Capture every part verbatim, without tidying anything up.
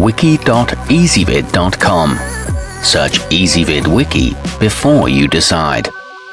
wiki dot ezvid dot com. Search Ezvid Wiki before you decide.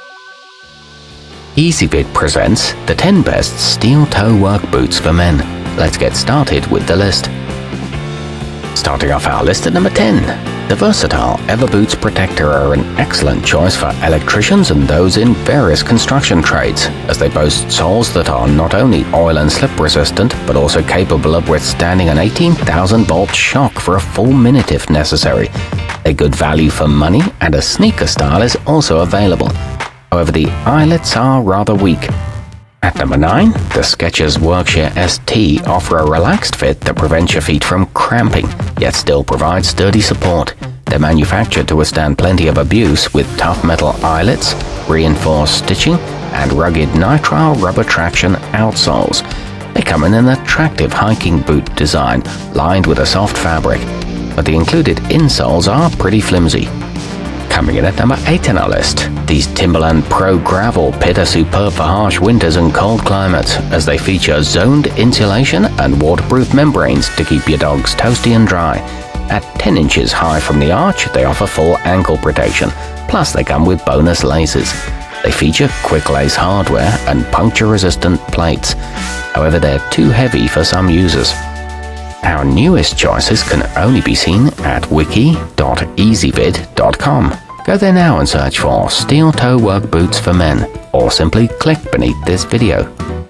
Ezvid presents the ten best steel-toe work boots for men. Let's get started with the list. Starting off our list at number ten. The versatile Everboots Protector are an excellent choice for electricians and those in various construction trades, as they boast soles that are not only oil and slip resistant, but also capable of withstanding an eighteen thousand volt shock for a full minute if necessary. A good value for money, and a sneaker style is also available. However, the eyelets are rather weak. At number nine, the Skechers Workshare S T offer a relaxed fit that prevents your feet from cramping, yet still provides sturdy support. They're manufactured to withstand plenty of abuse with tough metal eyelets, reinforced stitching, and rugged nitrile rubber traction outsoles. They come in an attractive hiking boot design, lined with a soft fabric, but the included insoles are pretty flimsy. Coming in at number eight on our list, these Timberland Pro Gravel Pit are superb for harsh winters and cold climates, as they feature zoned insulation and waterproof membranes to keep your dogs toasty and dry. At ten inches high from the arch, they offer full ankle protection, plus they come with bonus laces. They feature quick lace hardware and puncture-resistant plates. However, they're too heavy for some users. Our newest choices can only be seen at wiki dot ezvid dot com. Go there now and search for steel-toe work boots for men, or simply click beneath this video.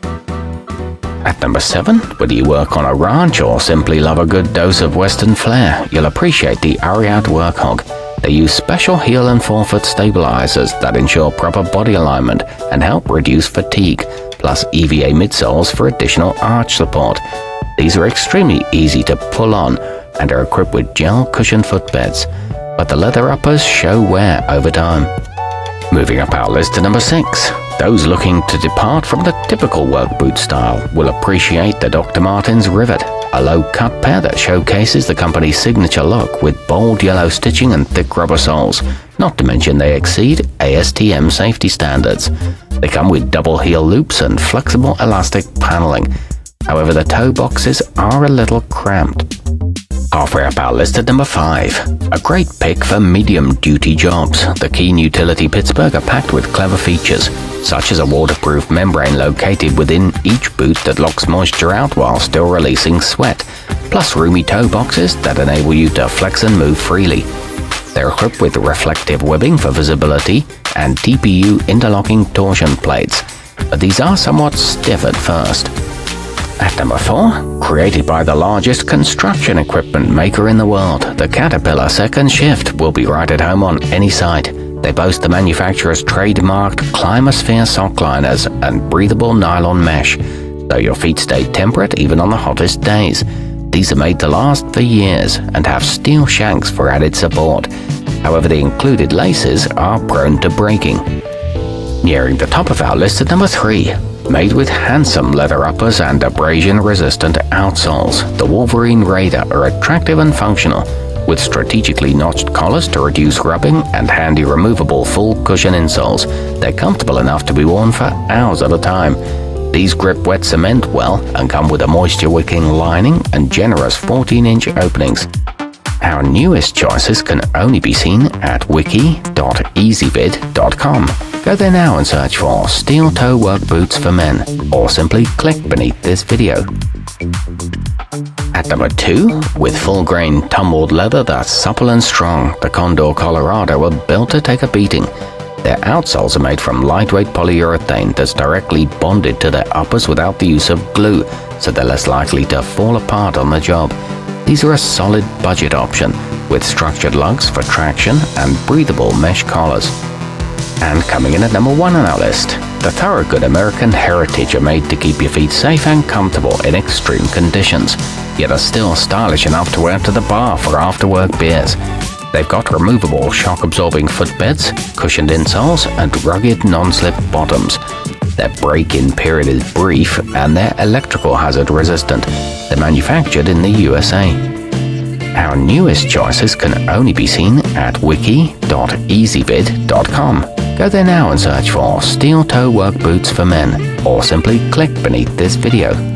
At number seven, whether you work on a ranch or simply love a good dose of Western flair, you'll appreciate the Ariat Workhog. They use special heel and forefoot stabilizers that ensure proper body alignment and help reduce fatigue, plus E V A midsoles for additional arch support. These are extremely easy to pull on and are equipped with gel cushioned footbeds, but the leather uppers show wear over time. Moving up our list to number six. Those looking to depart from the typical work boot style will appreciate the Doctor Martens Rivet, a low-cut pair that showcases the company's signature look with bold yellow stitching and thick rubber soles. Not to mention they exceed A S T M safety standards. They come with double heel loops and flexible elastic paneling. However, the toe boxes are a little cramped. Halfway up our list at number five. A great pick for medium-duty jobs, the Keen Utility Pittsburgh are packed with clever features, such as a waterproof membrane located within each boot that locks moisture out while still releasing sweat, plus roomy toe boxes that enable you to flex and move freely. They're equipped with reflective webbing for visibility and T P U interlocking torsion plates, but these are somewhat stiff at first. At number four, created by the largest construction equipment maker in the world, the Caterpillar Second Shift will be right at home on any site. They boast the manufacturer's trademarked Climasphere sock liners and breathable nylon mesh, so your feet stay temperate even on the hottest days. These are made to last for years and have steel shanks for added support. However, the included laces are prone to breaking. Nearing the top of our list at number three. Made with handsome leather uppers and abrasion-resistant outsoles, the Wolverine Raider are attractive and functional, with strategically notched collars to reduce rubbing and handy removable full cushion insoles. They're comfortable enough to be worn for hours at a time. These grip wet cement well and come with a moisture-wicking lining and generous fourteen inch openings. Our newest choices can only be seen at wiki dot ezvid dot com. Go there now and search for steel-toe work boots for men, or simply click beneath this video. At number two, with full-grain tumbled leather that's supple and strong, the Condor Colorado are built to take a beating. Their outsoles are made from lightweight polyurethane that's directly bonded to their uppers without the use of glue, so they're less likely to fall apart on the job. These are a solid budget option, with structured lugs for traction and breathable mesh collars. And coming in at number one on our list, the Thorogood American Heritage are made to keep your feet safe and comfortable in extreme conditions, yet are still stylish enough to wear to the bar for after-work beers. They've got removable shock-absorbing footbeds, cushioned insoles, and rugged non-slip bottoms. Their break-in period is brief, and they're electrical hazard resistant. They're manufactured in the U S A. Our newest choices can only be seen at wiki dot ezvid dot com. Go there now and search for steel-toe work boots for men, or simply click beneath this video.